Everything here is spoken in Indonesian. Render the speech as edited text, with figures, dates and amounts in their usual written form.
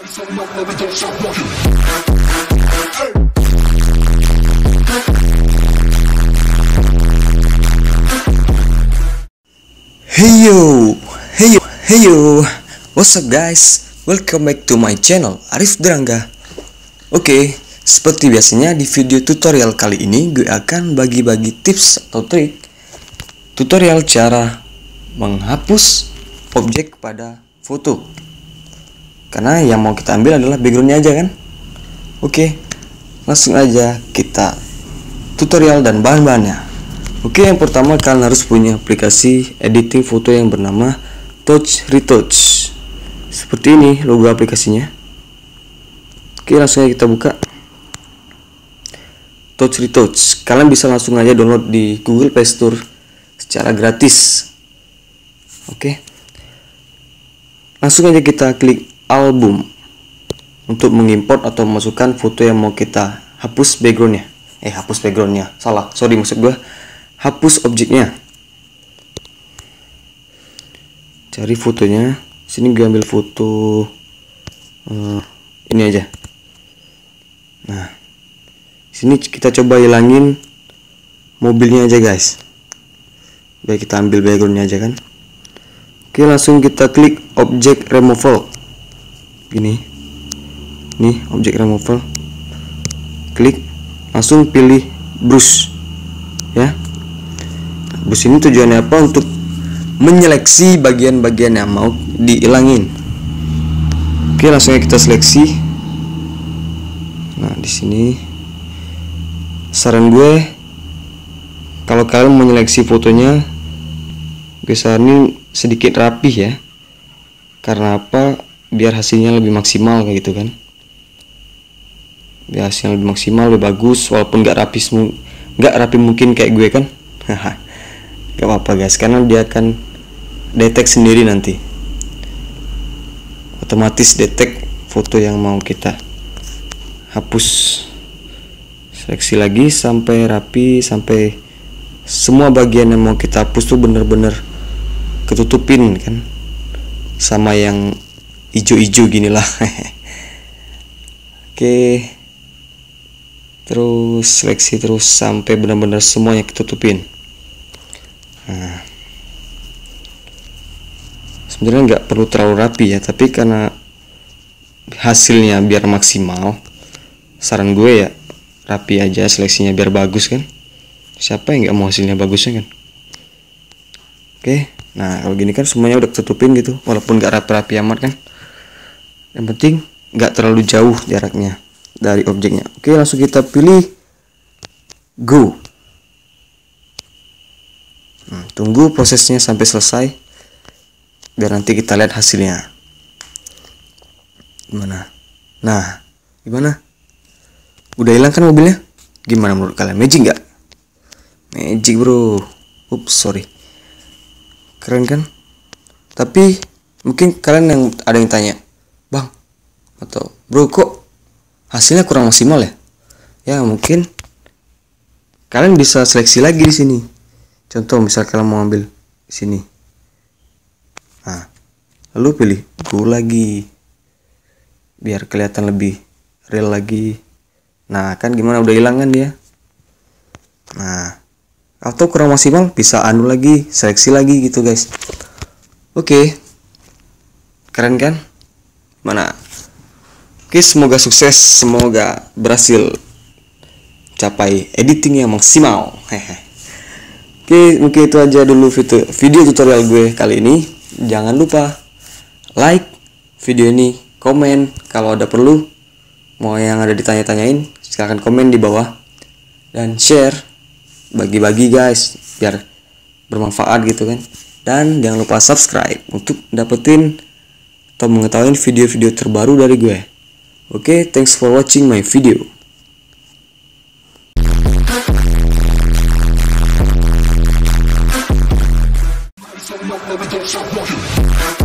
Heyo, what's up guys? Welcome back to my channel Arif Derangga. Oke, seperti biasanya di video tutorial kali ini gue akan bagi-bagi tips atau trik tutorial cara menghapus objek pada foto. Karena yang mau kita ambil adalah backgroundnya aja kan. Oke, langsung aja kita tutorial dan bahan-bahannya. Oke, yang pertama kalian harus punya aplikasi editing foto yang bernama Touch Retouch. Seperti ini logo aplikasinya. Oke, langsung aja kita buka Touch Retouch. Kalian bisa langsung aja download di Google Play Store secara gratis. Oke, langsung aja kita klik album untuk mengimport atau memasukkan foto yang mau kita hapus backgroundnya. Maksud gue hapus objeknya. Cari fotonya. Sini gue ambil foto ini aja. Nah, sini kita coba hilangin mobilnya aja guys. Baik, kita ambil backgroundnya aja kan. Oke, langsung kita klik object removal. Gini, nih object removal. Klik, langsung pilih brush ya. Brush ini tujuannya apa? Untuk menyeleksi bagian-bagian yang mau dihilangin. Oke, langsung kita seleksi. Nah, di sini saran gue, kalau kalian menyeleksi fotonya, gue saranin sedikit rapih ya. Karena apa? Biar hasilnya lebih maksimal kayak gitu kan. Biar hasilnya lebih maksimal, lebih bagus, walaupun gak rapi mungkin kayak gue kan. Gak apa-apa guys, karena dia akan detect sendiri nanti, otomatis detect foto yang mau kita hapus. Seleksi lagi sampai rapi, sampai semua bagian yang mau kita hapus tuh bener-bener ketutupin kan, sama yang ijo-ijo gini lah. Oke, terus seleksi terus sampai benar-benar semuanya ketutupin. Nah, sebenarnya nggak perlu terlalu rapi ya, tapi karena hasilnya biar maksimal, saran gue ya rapi aja seleksinya biar bagus kan. Siapa yang nggak mau hasilnya bagusnya kan. Oke, nah kalau gini kan semuanya udah ketutupin gitu, walaupun nggak rapi-rapi amat kan. Yang penting nggak terlalu jauh jaraknya dari objeknya. Oke, langsung kita pilih go. Tunggu prosesnya sampai selesai biar nanti kita lihat hasilnya gimana. Nah, gimana? Udah hilang kan mobilnya? Gimana menurut kalian? Magic nggak? Magic bro. Sorry. Keren kan? Tapi mungkin kalian yang ada yang tanya, bang atau bro, kok hasilnya kurang maksimal ya? Ya mungkin kalian bisa seleksi lagi di sini. Contoh misal kalian mau ambil sini, nah lalu pilih go lagi biar kelihatan lebih real lagi. Nah kan gimana, udah hilang kan dia. Nah, atau kurang maksimal bisa anu lagi, seleksi lagi gitu guys. Oke, keren kan? Mana? Oke, semoga sukses, semoga berhasil capai editing yang maksimal. Oke, mungkin itu aja dulu video tutorial gue kali ini. Jangan lupa like video ini, komen kalau ada perlu, mau yang ada ditanya-tanyain silahkan komen di bawah, dan share, bagi-bagi guys biar bermanfaat gitu kan. Dan jangan lupa subscribe untuk dapetin atau mengetahui video-video terbaru dari gue. Oke, thanks for watching my video. Let me get some